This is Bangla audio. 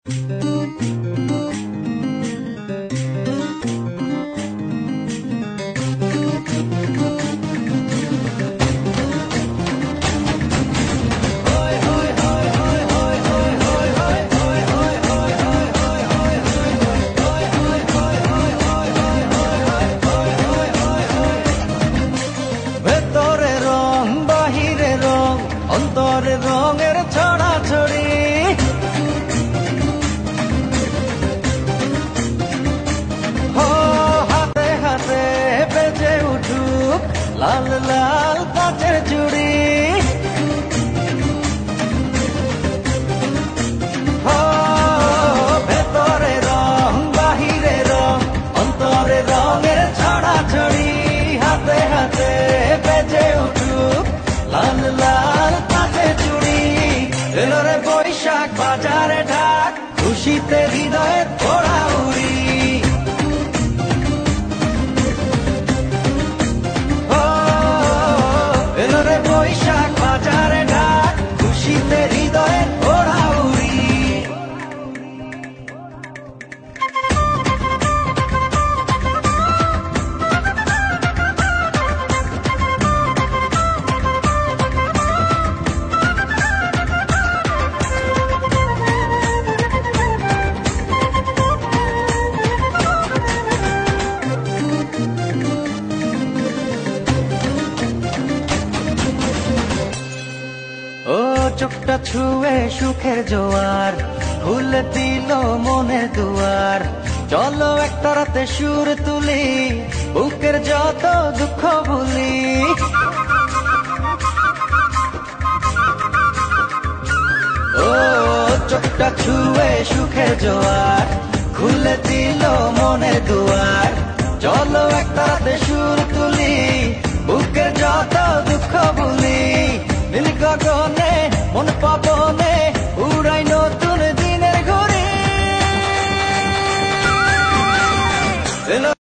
ভেতরে রং বাহিরে রং অন্তরে রঙের ছড়াছড়ি হাতে হাতে বেজে উঠুক লাল লাল কাচের চুড়ি ভেতরে রং বাহিরে রং অন্তরে রঙের ছড়াছড়ি হাতে হাতে বেজে উঠুক লাল লাল কাচের চুড়ি এলো রে বৈশাখ বাজারে ঢাক খুশিতে হৃদয়ে ভরা উড়ি এলো রে বৈশাখ বাজারে ঢাক খুশিতে হৃদয়ে ভরা উড়ি ও চোখটা ছুঁয়ে সুখের জোয়ার খুলে দিল মনের দুয়ার চলো একটা রাতে সুর তুলি বুকের যত দুঃখ ভুলি ও চোখটা ছুঁয়ে সুখের জোয়ার খুলে দিল মনের দুয়ার চলো একটা রাতে সুর তুলি